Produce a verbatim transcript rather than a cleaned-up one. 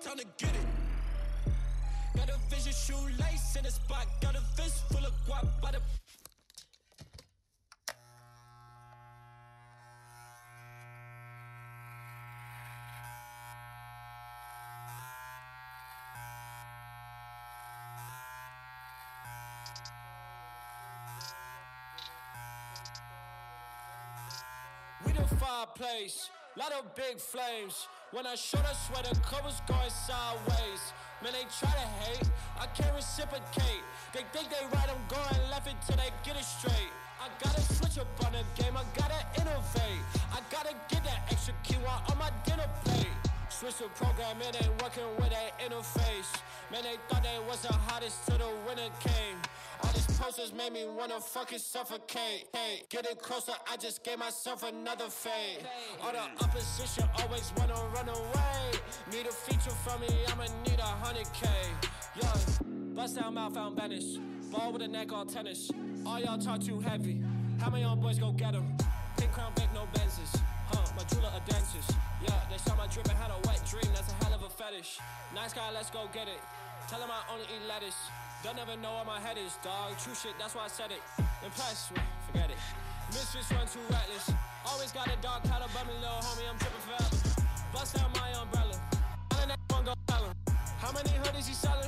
time to get it. Got a vision, shoelace in the spot. Got a fist full of guap by the. We the fireplace, lot of big flames. When I showed, I swear the covers going sideways. Man, they try to hate, I can't reciprocate. They think they right, I'm going left until they get it straight. I gotta switch up on the game, I gotta innovate. I gotta get that extra quinoa on my dinner plate. Switch the program, it ain't working with that interface. Man, they thought they was the hottest till the winter came. All these posters made me wanna fucking suffocate. Hey, getting closer, I just gave myself another fade. All the opposition always wanna run away. Need a feature from me, I'ma need a hundred K. Yo, bust down mouth, found vanish. Ball with a neck, all tennis. All y'all talk too heavy. How many young boys go get 'em? Pink crown, big, no Benzes. Huh, my jeweler a dentist. Yeah, they saw my drip and had a wet dream, that's a hell of a fetish. Nice guy, let's go get it. Tell him I only eat lettuce. Don't ever know where my head is, dog. True shit, that's why I said it. Impressed with, forget it. Misfits run too reckless. Always got a dog collar, but me little homie, I'm tripping forever. Bust out my umbrella. I that one go tell him. How many hoodies he selling?